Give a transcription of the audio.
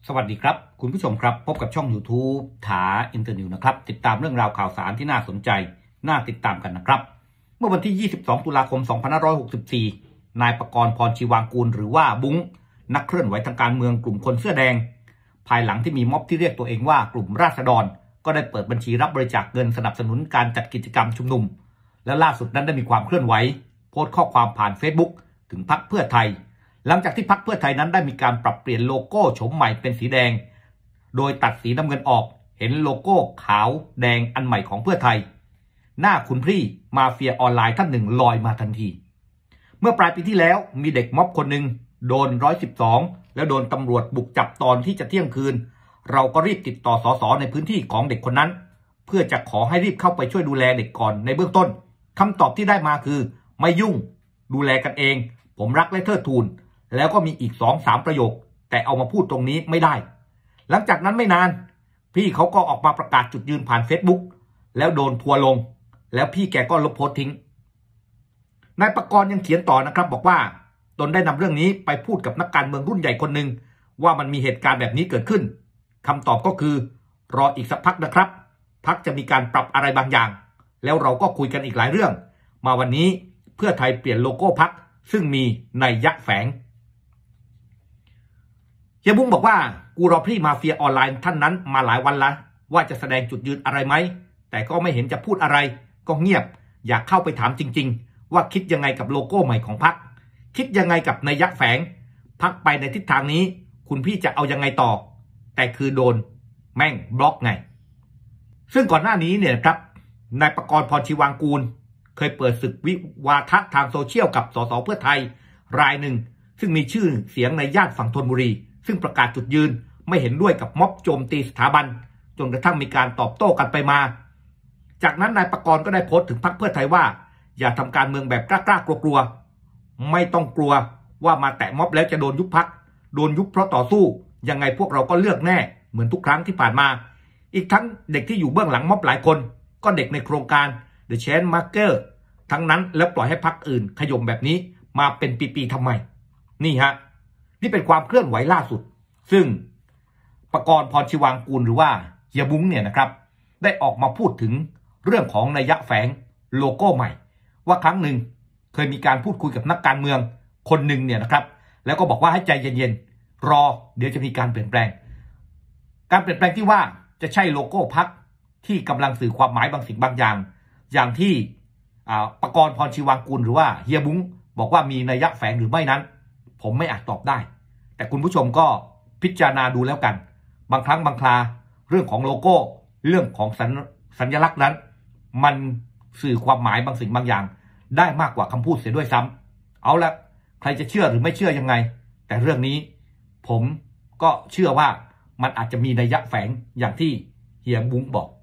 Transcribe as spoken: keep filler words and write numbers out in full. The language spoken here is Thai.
สวัสดีครับคุณผู้ชมครับพบกับช่อง YouTube ถาอินเตอร์นิวนะครับติดตามเรื่องราวข่าวสารที่น่าสนใจน่าติดตามกันนะครับเมื่อวันที่ยี่สิบสองตุลาคมสองพันห้าร้อยหกสิบสี่นายประกรณ์พรชีวางกูลหรือว่าบุ้งนักเคลื่อนไหวทางการเมืองกลุ่มคนเสื้อแดงภายหลังที่มีม็อบที่เรียกตัวเองว่ากลุ่มราษฎรก็ได้เปิดบัญชีรับบริจาคเงินสนับสนุนการจัดกิจกรรมชุมนุมและล่าสุดนั้นได้มีความเคลื่อนไหวโพสต์ข้อความผ่าน Facebook ถึงพรรคเพื่อไทยหลังจากที่พรรคเพื่อไทยนั้นได้มีการปรับเปลี่ยนโลโก้โฉมใหม่เป็นสีแดงโดยตัดสีน้ำเงินออกเห็นโลโก้ขาวแดงอันใหม่ของเพื่อไทยหน้าคุณพี่มาเฟียออนไลน์ท่านหนึ่งลอยมาทันทีเมื่อปลายปีที่แล้วมีเด็กม็อบคนหนึ่งโดนหนึ่งร้อยสิบสองแล้วโดนตำรวจบุกจับตอนที่จะเที่ยงคืนเราก็รีบติดต่อสสในพื้นที่ของเด็กคนนั้นเพื่อจะขอให้รีบเข้าไปช่วยดูแลเด็กก่อนในเบื้องต้นคำตอบที่ได้มาคือไม่ยุ่งดูแลกันเองผมรักและเทิดทูนแล้วก็มีอีก สองสาม ประโยคแต่เอามาพูดตรงนี้ไม่ได้หลังจากนั้นไม่นานพี่เขาก็ออกมาประกาศจุดยืนผ่าน Facebook แล้วโดนทัวลงแล้วพี่แกก็ลบโพสต์ทิ้งนายประกรณ์ยังเขียนต่อนะครับบอกว่าตนได้นำเรื่องนี้ไปพูดกับนักการเมืองรุ่นใหญ่คนหนึ่งว่ามันมีเหตุการณ์แบบนี้เกิดขึ้นคำตอบก็คือรออีกสักพักนะครับพรรคจะมีการปรับอะไรบางอย่างแล้วเราก็คุยกันอีกหลายเรื่องมาวันนี้เพื่อไทยเปลี่ยนโลโก้พรรคซึ่งมีนัยยะแฝงเฮียบุ้งบอกว่ากูรอพี่มาเฟียออนไลน์ท่านนั้นมาหลายวันละว่าจะแสดงจุดยืนอะไรไหมแต่ก็ไม่เห็นจะพูดอะไรก็เงียบอยากเข้าไปถามจริงๆว่าคิดยังไงกับโลโก้ใหม่ของพรรคคิดยังไงกับนัยยะแฝงพรรคไปในทิศทางนี้คุณพี่จะเอายังไงต่อแต่คือโดนแม่งบล็อกไงซึ่งก่อนหน้านี้เนี่ยครับนายประกรณ์พรชีวางกูลเคยเปิดศึกวิวาทะทางโซเชียลกับสสเพื่อไทยรายหนึ่งซึ่งมีชื่อเสียงในย่านฝั่งธนบุรีซึ่งประกาศจุดยืนไม่เห็นด้วยกับม็อบโจมตีสถาบันจนกระทั่งมีการตอบโต้กันไปมาจากนั้นนายประกรณ์ก็ได้โพสต์ถึงพรรคเพื่อไทยว่าอย่าทำการเมืองแบบกล้าๆกลัวๆไม่ต้องกลัวว่ามาแตะม็อบแล้วจะโดนยุบพรรคโดนยุบเพราะต่อสู้ยังไงพวกเราก็เลือกแน่เหมือนทุกครั้งที่ผ่านมาอีกทั้งเด็กที่อยู่เบื้องหลังม็อบหลายคนก็เด็กในโครงการ The Change Maker ทั้งนั้นแล้วปล่อยให้พรรคอื่นขย่มแบบนี้มาเป็นปีๆทำไมนี่ฮะนี่เป็นความเคลื่อนไหวล่าสุดซึ่งประกรณ์พรชีวางกูลหรือว่าเฮียบุ้งเนี่ยนะครับได้ออกมาพูดถึงเรื่องของนัยยะแฝงโลโก้ใหม่ว่าครั้งหนึ่งเคยมีการพูดคุยกับนักการเมืองคนหนึ่งเนี่ยนะครับแล้วก็บอกว่าให้ใจเย็นๆรอเดี๋ยวจะมีการเปลี่ยนแปลงการเปลี่ยนแปลงที่ว่าจะใช่โลโก้พรรคที่กำลังสื่อความหมายบางสิ่งบางอย่างอย่างที่ประกรณ์พรชีวางกูลหรือว่าเฮียบุ้งบอกว่ามีนัยยะแฝงหรือไม่นั้นผมไม่อาจตอบได้แต่คุณผู้ชมก็พิจารณาดูแล้วกันบางครั้งบางคราเรื่องของโลโก้เรื่องของสัญสัญลักษณ์นั้นมันสื่อความหมายบางสิ่งบางอย่างได้มากกว่าคำพูดเสียด้วยซ้ำเอาละใครจะเชื่อหรือไม่เชื่อยังไงแต่เรื่องนี้ผมก็เชื่อว่ามันอาจจะมีนัยยะแฝงอย่างที่เฮียบุ้งบอก